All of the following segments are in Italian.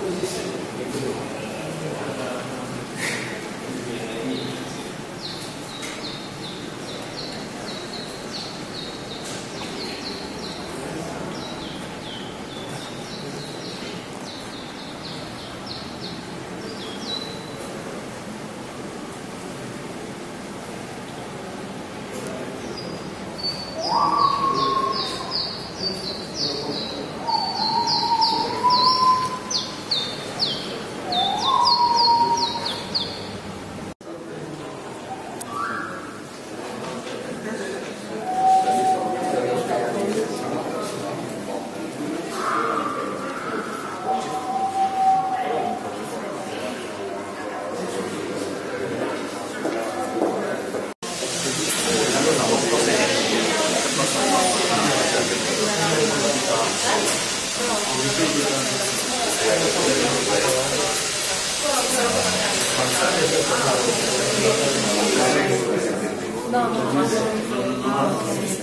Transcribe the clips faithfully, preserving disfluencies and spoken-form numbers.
No, no, no, no,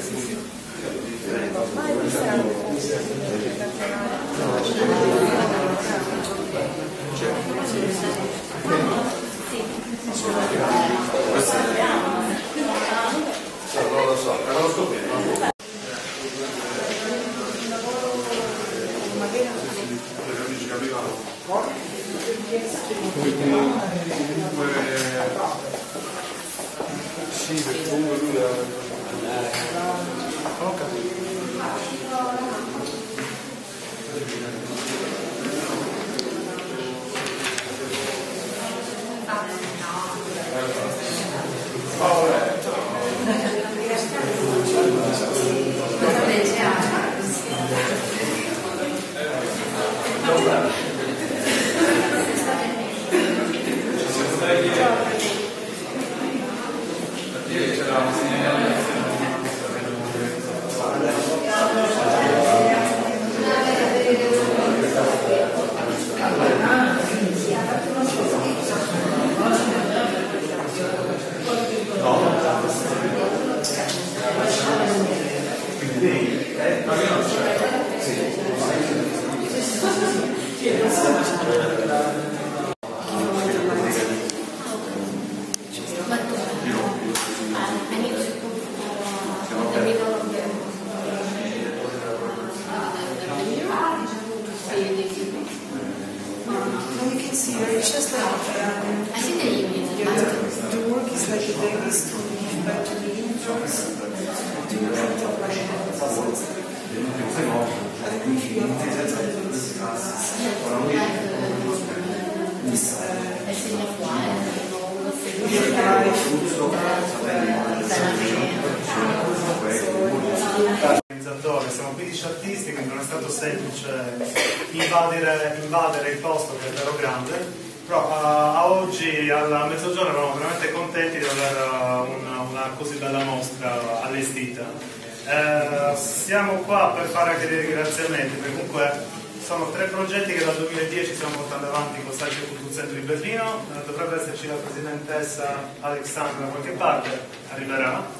non lo so, non lo so bene. Sì, perché comunque lui ho capito. Siamo quindici artisti, quindi non è stato semplice invadere, invadere il posto che è davvero grande, però uh, a oggi alla mezzogiorno eravamo veramente contenti di avere uh, una, una così bella mostra allestita. Uh, siamo qua per fare anche dei ringraziamenti, perché comunque sono tre progetti che dal duemiladieci stiamo portando avanti con Science Culture Center di Berlino. Uh, dovrebbe esserci la presidentessa Alexandra da qualche parte, arriverà.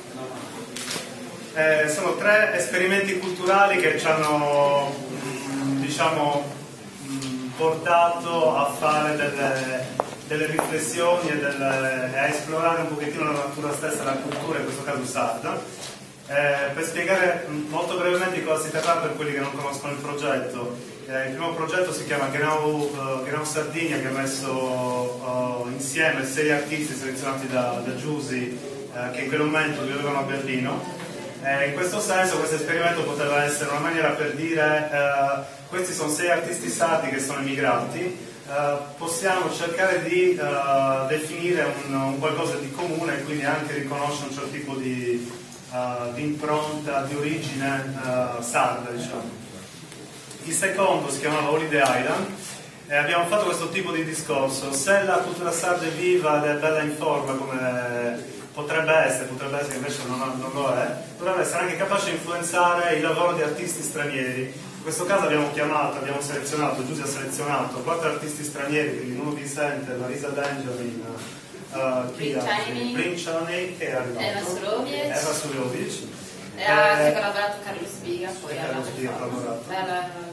Eh, sono tre esperimenti culturali che ci hanno mh, diciamo mh, portato a fare delle, delle riflessioni e, delle, e a esplorare un pochettino la natura stessa della cultura, in questo caso sarda. Eh, per spiegare mh, molto brevemente di cosa si tratta per quelli che non conoscono il progetto, eh, il primo progetto si chiama Genau, uh, Genau Sardinia, che ha messo uh, insieme sei artisti selezionati da, da Giusy, uh, che in quel momento vivevano a Berlino. Eh, in questo senso questo esperimento poteva essere una maniera per dire eh, questi sono sei artisti sardi che sono emigrati, eh, possiamo cercare di eh, definire un, un qualcosa di comune e quindi anche riconoscere un certo tipo di, uh, di impronta, di origine uh, sarda, diciamo. Il secondo si chiamava Holiday Island e abbiamo fatto questo tipo di discorso: se la cultura sarda è viva ed è bella in forma come potrebbe essere, potrebbe essere invece non, non lo è, dovrebbe essere anche capace di influenzare il lavoro di artisti stranieri. In questo caso abbiamo chiamato, abbiamo selezionato, Giusy ha selezionato quattro artisti stranieri, quindi uno Vicente, Marisa Benjamin, uh, chi Brinciani, che è arrivato, Eva Surovic, Eva Surovic e ha eh, collaborato Carlo Spiga, poi Carlo Spiga ha collaborato per la, la residenza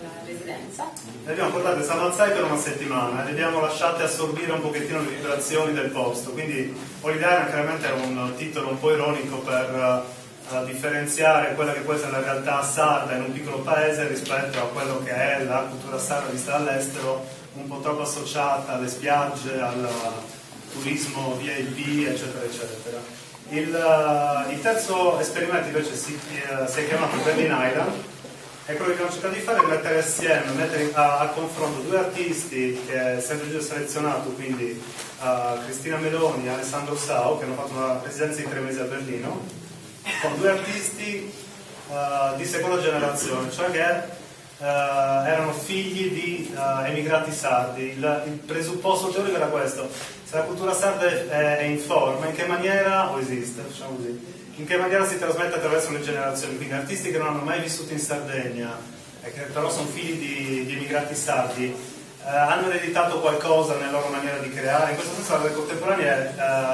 confidenza. Le abbiamo portate a San Mazzai per una settimana e le abbiamo lasciate assorbire un pochettino le vibrazioni del posto, quindi Olidaina chiaramente è un titolo un po' ironico per uh, differenziare quella che può essere la realtà sarda in un piccolo paese rispetto a quello che è la cultura sarda vista dall'estero, un po' troppo associata alle spiagge, al turismo V I P, eccetera, eccetera. Il, uh, il terzo esperimento invece si, uh, si è chiamato Berlin Island, e quello che abbiamo cercato di fare è mettere assieme, mettere a, a confronto due artisti che sempre già selezionato, quindi uh, Cristina Meloni e Alessandro Sau, che hanno fatto una residenza di tre mesi a Berlino, con due artisti uh, di seconda generazione, cioè che Uh, erano figli di uh, emigrati sardi. Il, il presupposto teorico era questo: se la cultura sarda è, è in forma, in che maniera, o esiste, diciamo così, in che maniera si trasmette attraverso le generazioni. Quindi artisti che non hanno mai vissuto in Sardegna e che però sono figli di, di emigrati sardi uh, hanno ereditato qualcosa nella loro maniera di creare. In questo senso l'arte contemporanea è,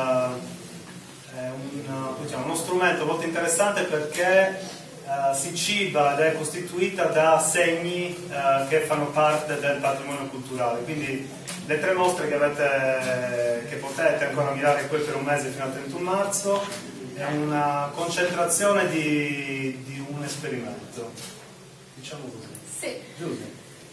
uh, è un, diciamo, uno strumento molto interessante perché Uh, si ciba ed è costituita da segni uh, che fanno parte del patrimonio culturale. Quindi le tre mostre che, avete, che potete ancora mirare qui per un mese fino al trentuno marzo è una concentrazione di, di un esperimento, diciamo così. Sì. Giulia.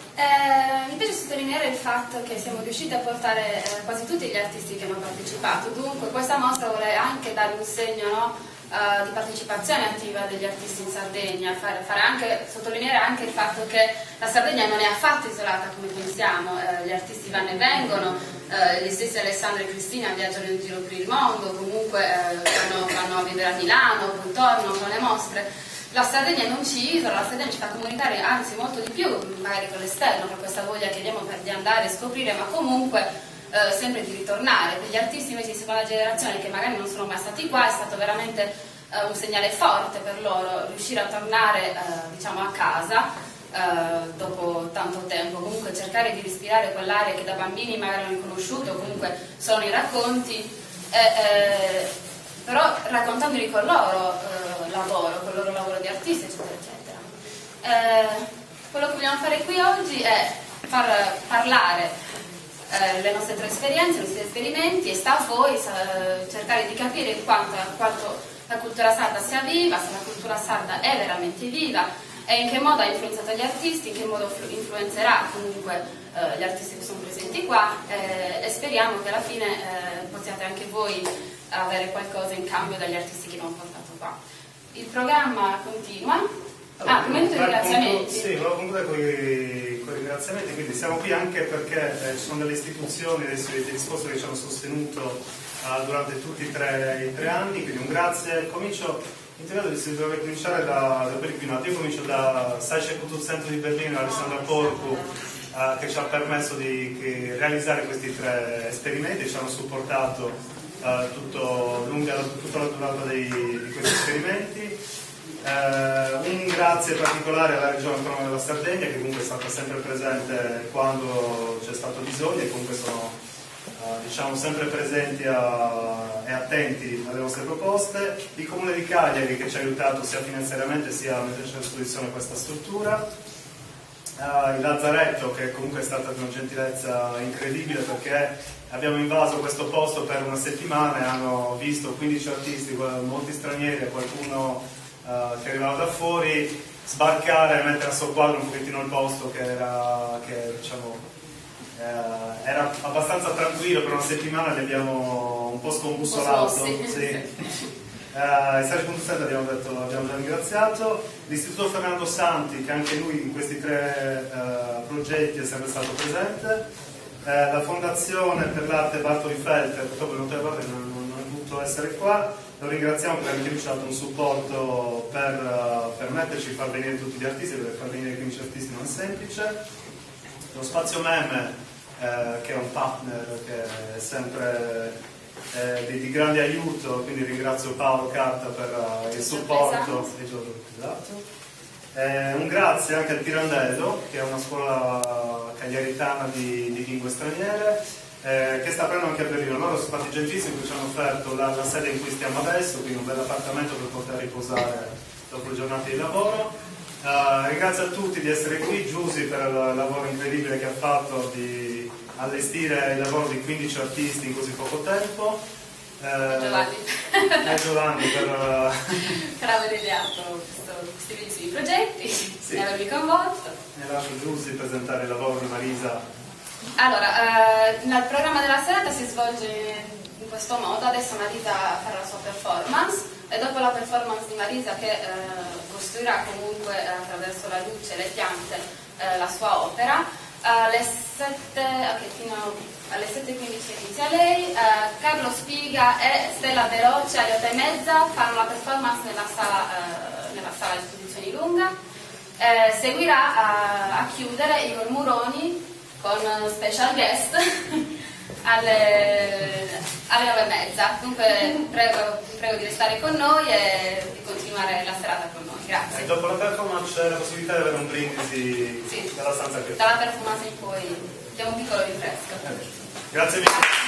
Eh, mi piace sottolineare il fatto che siamo riusciti a portare eh, quasi tutti gli artisti che hanno partecipato, dunque questa mostra vuole anche dare un segno, no? Uh, di partecipazione attiva degli artisti in Sardegna, fare, fare anche, sottolineare anche il fatto che la Sardegna non è affatto isolata come pensiamo, uh, gli artisti vanno e vengono, uh, gli stessi Alessandro e Cristina viaggiano in giro per il mondo, comunque uh, vanno, vanno a vivere a Milano, contorno, con le mostre. La Sardegna non ci isola, la Sardegna ci fa comunicare anzi molto di più, magari con l'esterno, per questa voglia che abbiamo per di andare e scoprire, ma comunque Uh, sempre di ritornare. Per gli artisti invece di seconda generazione che magari non sono mai stati qua è stato veramente uh, un segnale forte per loro riuscire a tornare uh, diciamo a casa uh, dopo tanto tempo, comunque cercare di respirare quell'aria che da bambini magari hanno conosciuto, comunque sono i racconti, eh, eh, però raccontandoli con il loro uh, lavoro, con il loro lavoro di artisti, eccetera, eccetera. Eh, quello che vogliamo fare qui oggi è far parlare Eh, le nostre tre esperienze, i nostri esperimenti, e sta a voi eh, cercare di capire quanto, quanto la cultura sarda sia viva, se la cultura sarda è veramente viva e in che modo ha influenzato gli artisti, in che modo influenzerà comunque eh, gli artisti che sono presenti qua eh, e speriamo che alla fine eh, possiate anche voi avere qualcosa in cambio dagli artisti che abbiamo portato qua. Il programma continua. Allora, ah, momento di ringraziamenti. Sì, volevo concludere con i, con i ringraziamenti, quindi siamo qui anche perché eh, ci sono delle istituzioni, dei, dei discorsi che ci hanno sostenuto uh, durante tutti i tre, i tre anni, quindi un grazie. Comincio, integrato di si dovrebbe cominciare da, da quelli più noti. Io comincio da Seiche Kulturzentrum di Berlino, Alessandra Porcu, uh, che ci ha permesso di che, realizzare questi tre esperimenti, ci hanno supportato uh, tutto, lunga, tutta la durata dei, di questi esperimenti. Uh, un grazie particolare alla Regione Autonoma della Sardegna, che comunque è stata sempre presente quando c'è stato bisogno e comunque sono uh, diciamo sempre presenti a, e attenti alle nostre proposte. Il Comune di Cagliari, che ci ha aiutato sia finanziariamente sia a metterci a disposizione questa struttura. Uh, il Lazzaretto, che comunque è stata di una gentilezza incredibile perché abbiamo invaso questo posto per una settimana e hanno visto quindici artisti, molti stranieri e qualcuno Uh, che arrivava da fuori, sbarcare e mettere a soqquadro un pochettino il posto che era, che, diciamo, uh, era abbastanza tranquillo per una settimana, li abbiamo un po' scombussolato. Un po' sì. uh, il Seiche Kulturzentrum abbiamo detto, abbiamo già ringraziato, l'Istituto Fernando Santi, che anche lui in questi tre uh, progetti è sempre stato presente, uh, la Fondazione per l'Arte Bartoli Felter, purtroppo non, non, non è potuto essere qua. Lo ringraziamo perché anche lui ci ha dato un supporto per uh, permetterci di far venire tutti gli artisti, perché far venire quindici artisti non è semplice. Lo Spazio Meme, eh, che è un partner che è sempre eh, di, di grande aiuto, quindi ringrazio Paolo Carta per uh, il supporto. Esatto. Eh, un grazie anche al Pirandello, che è una scuola cagliaritana di, di lingue straniere. Eh, che sta aprendo anche a Berlino. Loro sono stati gentilissimi, ci hanno offerto la, la sede in cui stiamo adesso, quindi un bel appartamento per poter riposare dopo le giornate di lavoro. Uh, ringrazio a tutti di essere qui, Giusy per il lavoro incredibile che ha fatto di allestire il lavoro di quindici artisti in così poco tempo. Uh, Giovanni. E Giovanni per, uh... per aver ideato questi bellissimi progetti, sì. E avermi coinvolto. E lascio Giusy presentare il lavoro di Marisa. Allora, uh, il programma della serata si svolge in questo modo. Adesso Marisa farà la sua performance e dopo la performance di Marisa, che eh, costruirà comunque eh, attraverso la luce e le piante eh, la sua opera, alle sette, okay, fino alle sette e quindici inizia lei, eh, Carlo Spiga e Stella Veloce alle otto e mezza fanno la performance nella sala, eh, nella sala di esposizioni lunga. Eh, seguirà a, a chiudere Igor Muroni con special guest alle, alle nove e mezza. Dunque prego, prego di restare con noi e di continuare la serata con noi. Grazie. E dopo la performance c'è la possibilità di avere un brindisi, sì, dalla stanza che dalla performance in poi diamo un piccolo rinfresco. Grazie mille.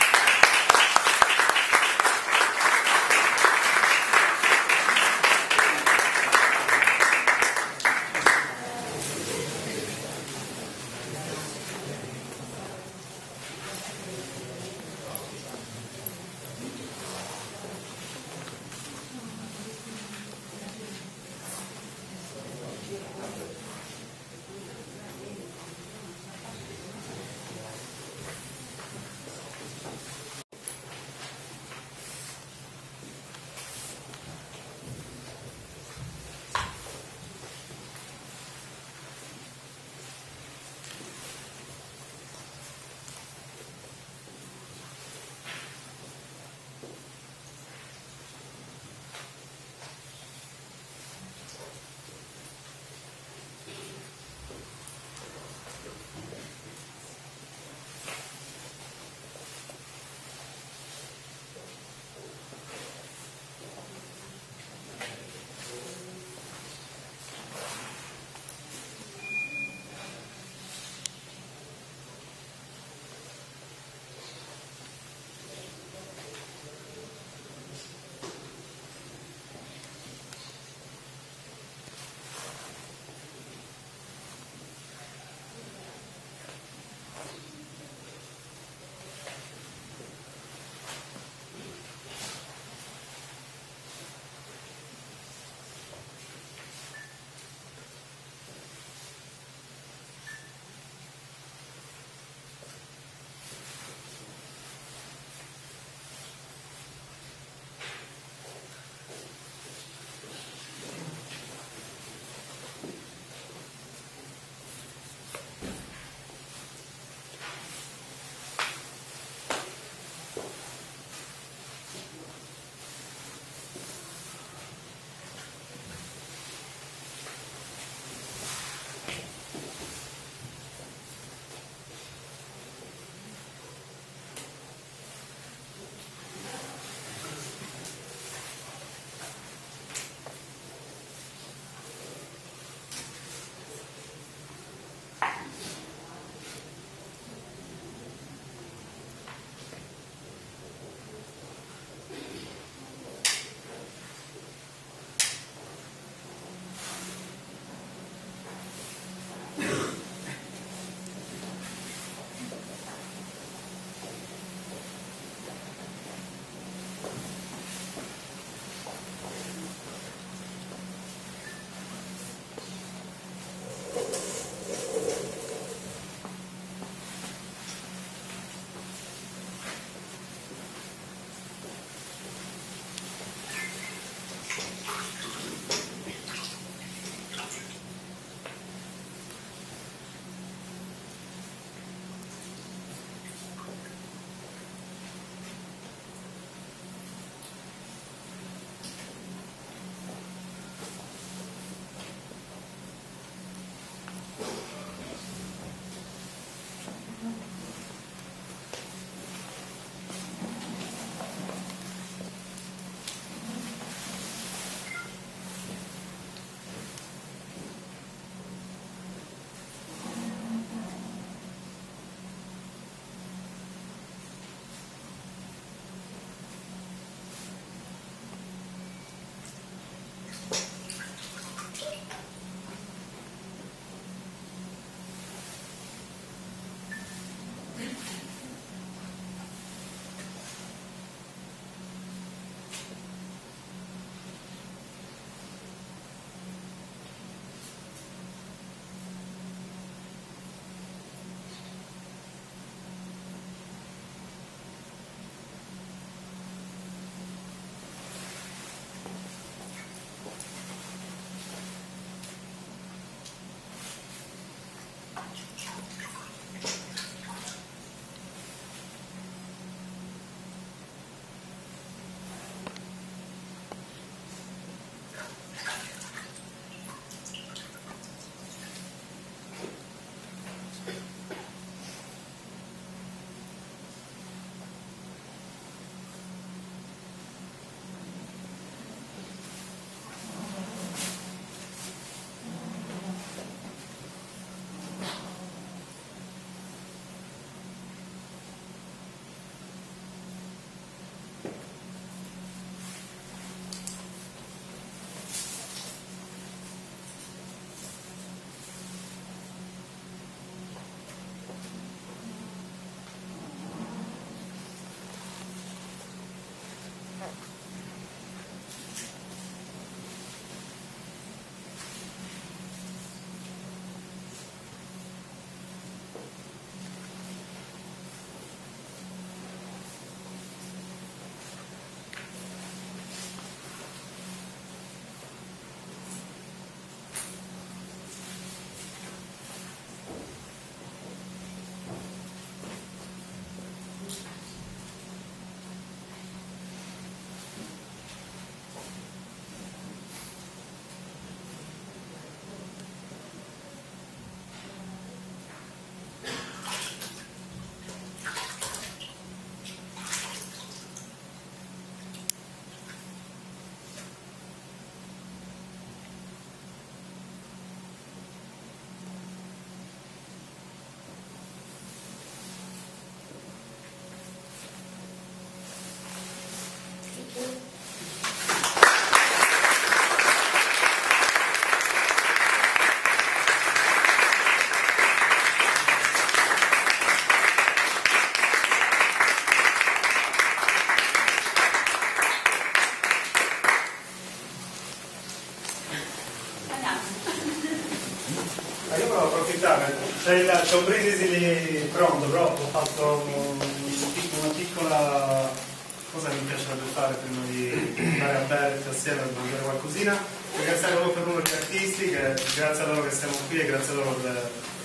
C'è, il, c'è un brindisi lì pronto, però ho fatto un, una piccola cosa che mi piacerebbe fare prima di andare a bere tutti assieme per mangiare qualcosina. Ringraziare proprio per uno gli artisti, che grazie a loro che siamo qui e grazie a loro che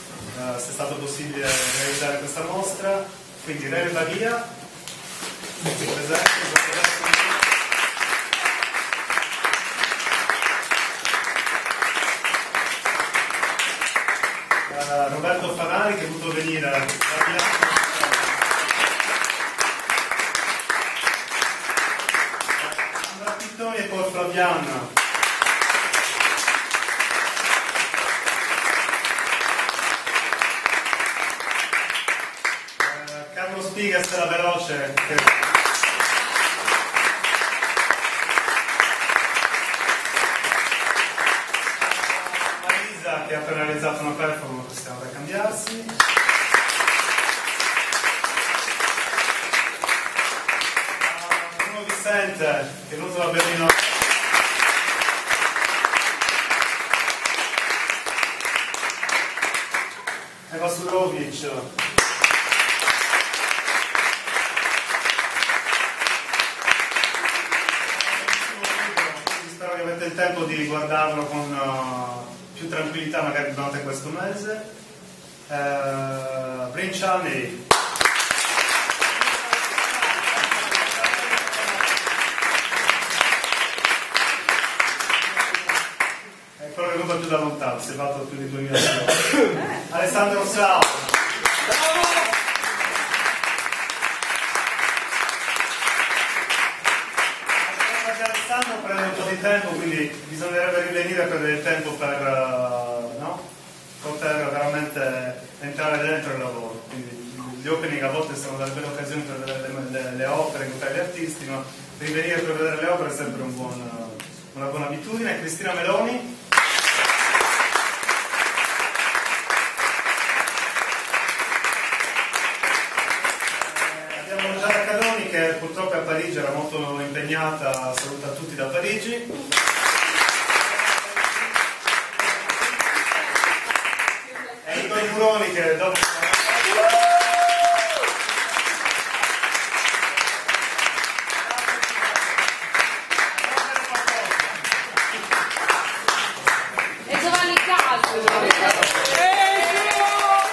uh, sia stato possibile realizzare questa mostra. Quindi Rene Badia, presente. Roberto Fanari, che è voluto venire da Milano. Andrea Pittoni e Paul Flaviana. Eh, Carlo Spiga e Stella Veloce. Che... che ha appena realizzato una performance che stiamo da cambiarsi. Uh, Bruno Vicente, che è venuto da Berlino. Eva Surovic. Spero che avete il tempo di guardarlo con uh, più tranquillità magari durante questo mese. uh, Brinciani, è quello che è venuto più da lontano, si è fatto più di duemila km. Alessandro Sao, Alessandro prende un po' di tempo, quindi bisognerebbe rivenire per del tempo per uh, no? poter veramente entrare dentro il lavoro. Quindi gli opening a volte sono delle belle occasioni per vedere le, le, le opere, incontrare gli artisti, ma rivenire per vedere le opere è sempre un buon, una buona abitudine. Cristina Meloni. Che purtroppo a Parigi era molto impegnata, saluta tutti da Parigi. E Igor Muroni, che dopo e Giovanni Calcio.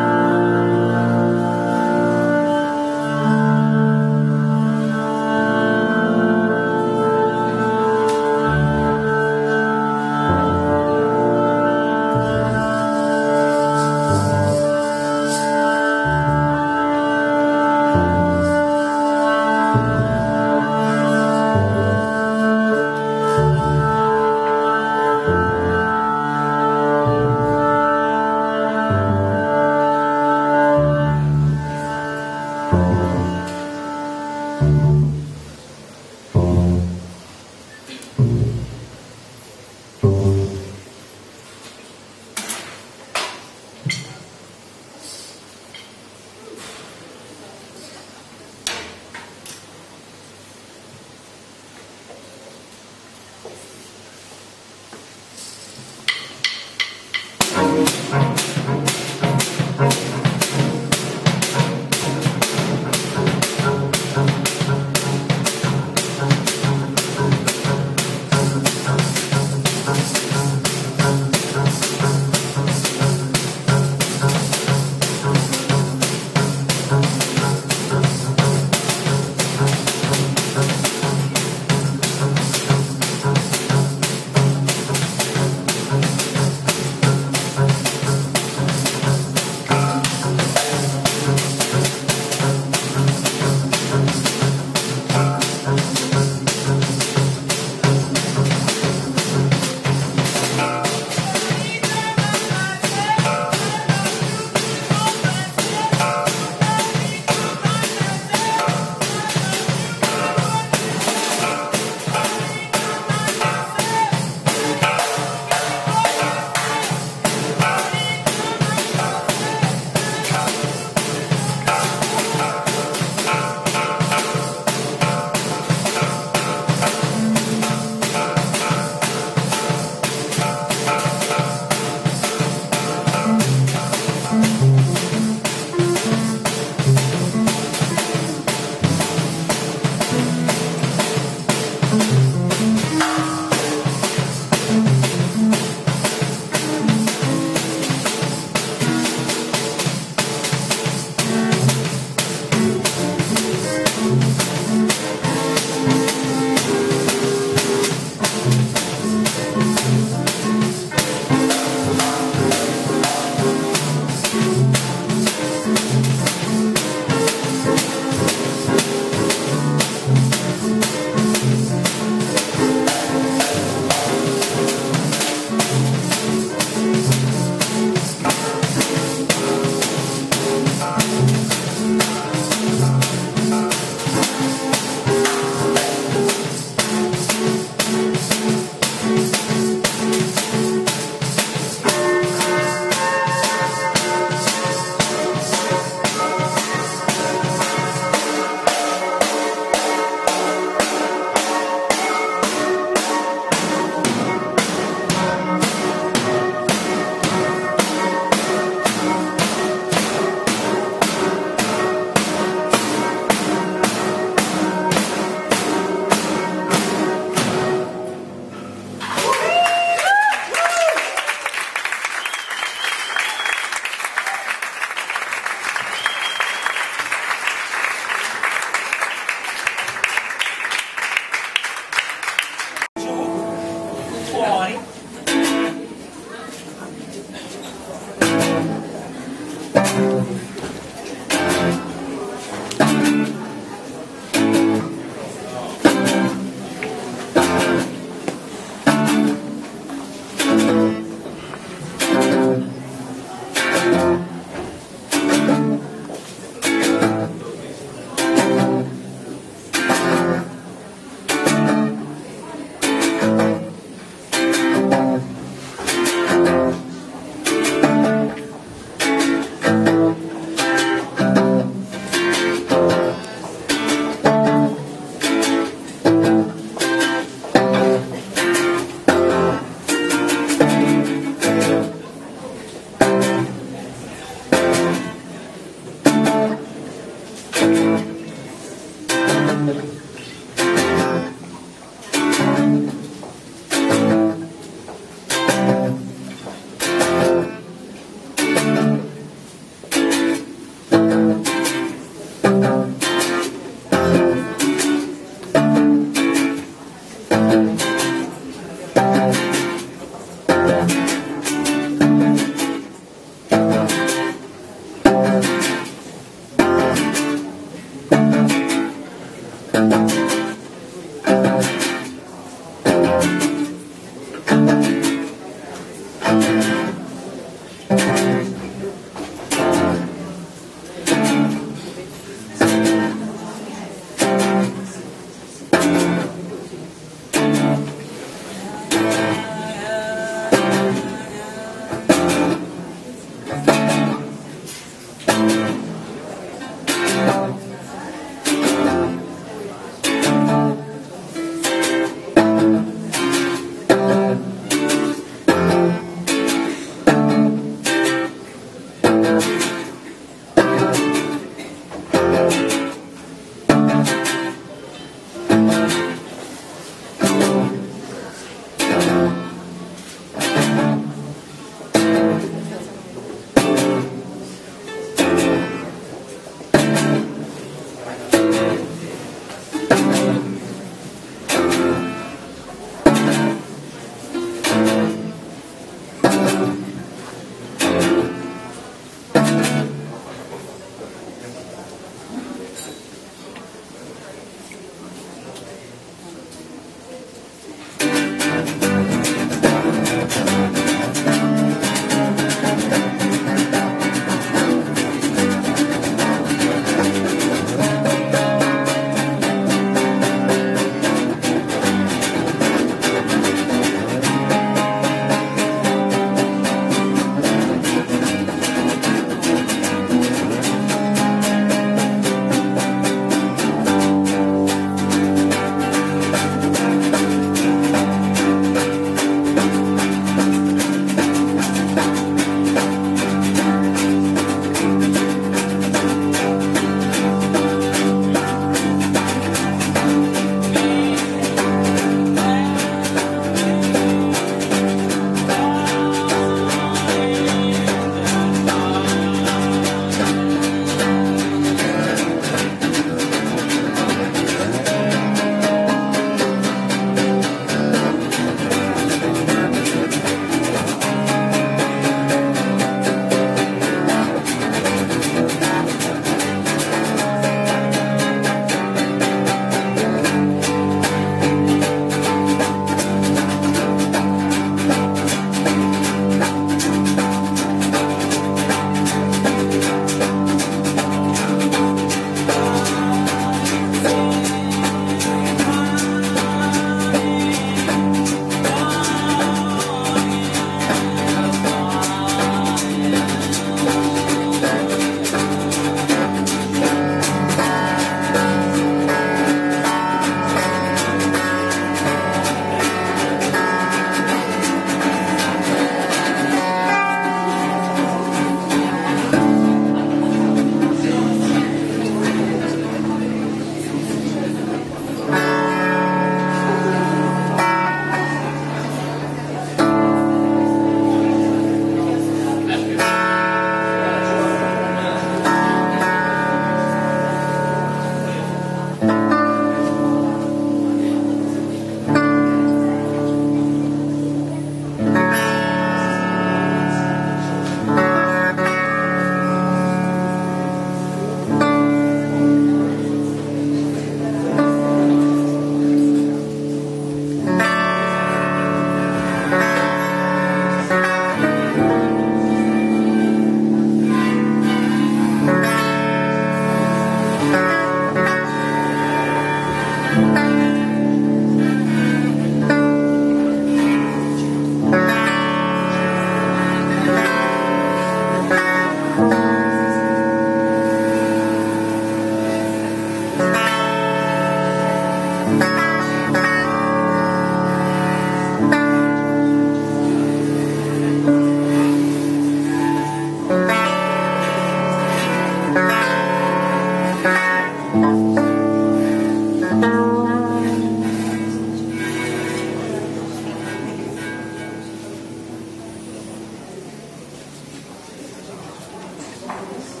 Grazie.